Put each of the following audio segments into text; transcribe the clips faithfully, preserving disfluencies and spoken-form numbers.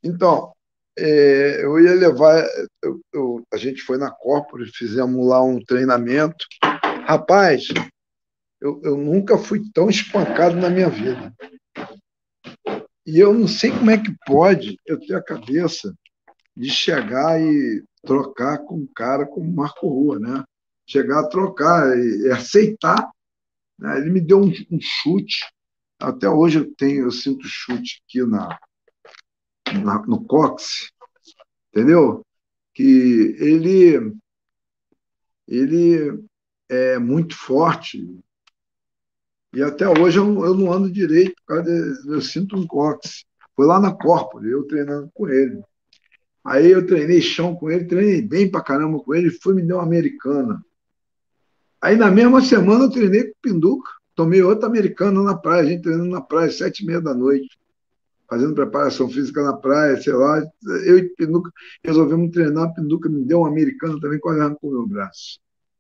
Então, é, eu ia levar. Eu, eu- a gente foi na Corpore, fizemos lá um treinamento. Rapaz, eu, eu nunca fui tão espancado na minha vida. E eu não sei como é que pode eu ter a cabeça de chegar e trocar com um cara como Marco Rua, né? Chegar a trocar e, e aceitar. Né? Ele me deu um, um chute. Até hoje eu tenho, eu sinto chute aqui na, na, no cóccix, entendeu? Que ele, ele é muito forte. E até hoje eu, eu não ando direito, por causa de, eu sinto um cóccix. Foi lá na Corpore, eu treinando com ele. Aí eu treinei chão com ele, treinei bem pra caramba com ele, foi me deu uma americana. Aí na mesma semana eu treinei com o Pinduca, tomei outra americana na praia, a gente treinando na praia, sete e meia da noite, fazendo preparação física na praia, sei lá. Eu e o Pinduca resolvemos treinar, o Pinduca me deu uma americana também, quase arrancou o meu braço.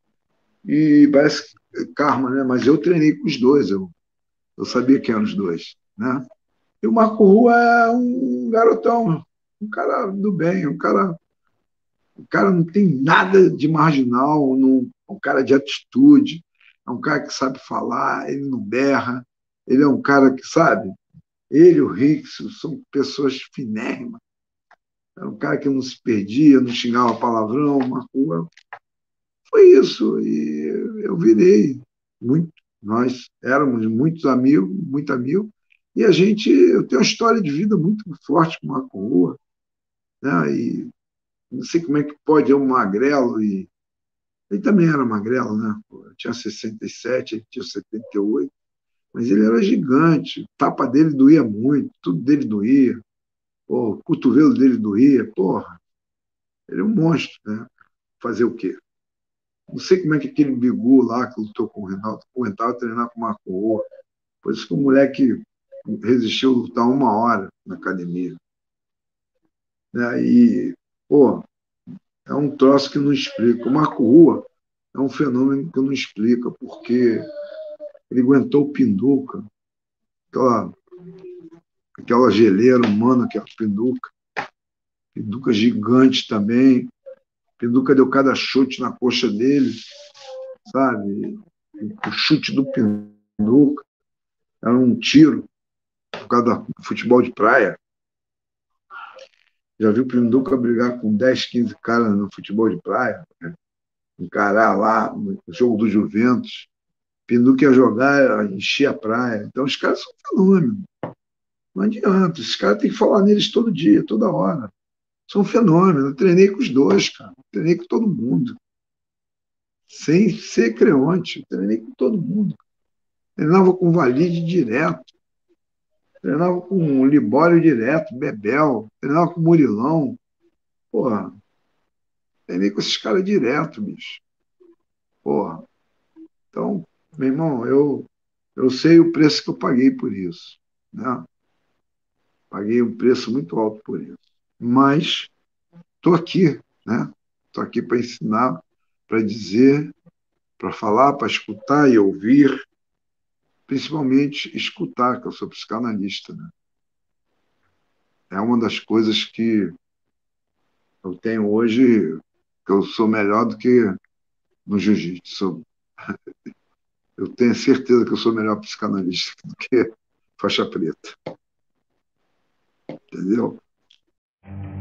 E parece karma, né? Mas eu treinei com os dois, eu, eu sabia que eram os dois, né? E o Marco Rua é um garotão, um cara do bem, um cara, um cara não tem nada de marginal, não, é um cara de atitude, é um cara que sabe falar, ele não berra, ele é um cara que sabe, ele e o Rickson são pessoas finérrimas, é um cara que não se perdia, não xingava palavrão, o Marco Rua foi isso, e eu virei muito, nós éramos muitos amigos, muito amigos, e a gente, eu tenho uma história de vida muito forte com o Marco Rua, né? E não sei como é que pode eu magrelo, e ele também era magrelo, né? Eu tinha sessenta e sete, ele tinha setenta e oito, mas ele era gigante, o tapa dele doía muito, tudo dele doía, pô, o cotovelo dele doía, porra, ele é um monstro, né? Fazer o quê? Não sei como é que aquele Bigu lá que lutou com o Renato aguentava treinar com o Marco Rua. Por isso que o moleque resistiu a lutar uma hora na academia. Né? E, pô, é um troço que não explica. O Marco Rua é um fenômeno que não explica, porque ele aguentou o Pinduca, aquela, aquela geleira humana que é a Pinduca. Pinduca gigante também. Pinduca deu cada chute na coxa dele, sabe? O chute do Pinduca era um tiro por causa do futebol de praia. Já viu o Pinduca brigar com dez, quinze caras no futebol de praia? Né? Encarar lá no jogo do Juventus. Pinduca ia jogar, encher a praia. Então, os caras são fenômenos. Não adianta. Esses caras têm que falar neles todo dia, toda hora. São fenômenos. Eu treinei com os dois, cara. Eu treinei com todo mundo. Sem ser creonte. Eu treinei com todo mundo. Treinava com o Valide direto. Treinava com o Libório direto, Bebel. Treinava com o Murilão. Porra, treinei com esses caras direto, bicho. Porra. Então, meu irmão, eu, eu sei o preço que eu paguei por isso. Né? Paguei um preço muito alto por isso. Mas estou aqui, né? Estou aqui para ensinar, para dizer, para falar, para escutar e ouvir, principalmente escutar, que eu sou psicanalista. Né? É uma das coisas que eu tenho hoje, que eu sou melhor do que no jiu-jitsu. Eu tenho certeza que eu sou melhor psicanalista do que faixa preta. Entendeu?